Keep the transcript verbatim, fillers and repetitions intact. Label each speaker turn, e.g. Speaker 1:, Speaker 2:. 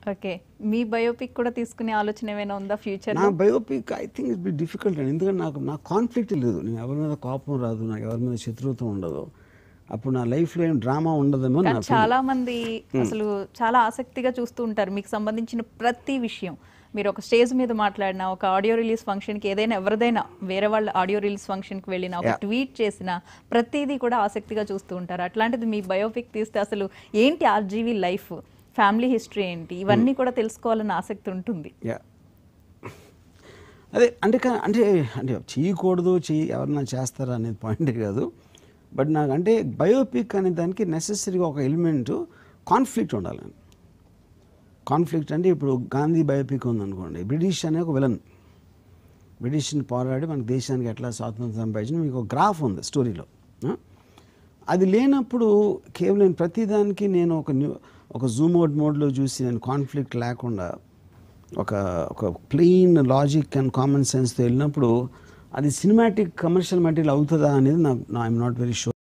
Speaker 1: Okay. మీ biopic కూడా తీసుకునే ఆలోచన ఏమైనా ఉందా ఫ్యూచర్‌లో?
Speaker 2: నా biopic I think it be difficult అండి. ఎందుకంటే నాకు నాకు కాన్ఫ్లిక్ట్ లేదు. నేను ఎవరి మీద కోపం రాదు, నాకు ఎవరి మీద శత్రుత్వం ఉండదు. అప్పుడు నా లైఫ్లో ఏం డ్రామా ఉండదేమో
Speaker 1: కానీ
Speaker 2: నా
Speaker 1: చాలా మంది అసలు చాలా ఆసక్తిగా చూస్తూ ఉంటారు మీకు సంబంధించిన ప్రతి విషయం. మీరు ఒక స్టేజ్ మీద మాట్లాడినా, ఒక ఆడియో రిలీజ్ ఫంక్షన్‌కి ఏదైనా ఎవరిదైనా వేరే వాళ్ళ ఆడియో రిలీజ్ ఫంక్షన్‌కి వెళ్ళినా, ఒక ట్వీట్ చేసినా ప్రతిదీ కూడా ఆసక్తిగా చూస్తూ ఉంటారు. అట్లాంటిది మీ బయోపిక్ తీస్తే అసలు ఏంటి ఆర్జీవి లైఫ్, ఫ్యామిలీ హిస్టరీ ఏంటి, ఇవన్నీ కూడా తెలుసుకోవాలన్న ఆసక్తి ఉంటుంది.
Speaker 2: యా అదే అంటే కా అంటే అంటే చేయకూడదు, చెయ్యి ఎవరన్నా చేస్తారా అనేది పాయింటే కాదు. బట్ నాకు అంటే బయోపిక్ అనే దానికి నెసెసరీగా ఒక ఎలిమెంట్ కాన్ఫ్లిక్ట్ ఉండాలని. కాన్ఫ్లిక్ట్ అంటే ఇప్పుడు గాంధీ బయోపిక్ ఉందనుకోండి, బ్రిటిష్ అనే ఒక విలన్, బ్రిటిష్ని పోరాడి మన దేశానికి ఎట్లా స్వాతంత్రం సంపాదించిన మీకు ఒక గ్రాఫ్ ఉంది స్టోరీలో. అది లేనప్పుడు కేవలం ప్రతిదానికి నేను ఒక న్యూ ఒక జూమ్ అవుట్ మోడ్లో చూసి నేను కాన్ఫ్లిక్ట్ లేకుండా ఒక ఒక ప్లెయిన్ లాజిక్ అండ్ కామన్ సెన్స్తో వెళ్ళినప్పుడు అది సినిమాటిక్ కమర్షియల్ మెటీరియల్ అవుతుందా అనేది నాకు ఐఎమ్ నాట్ వెరీ షూర్.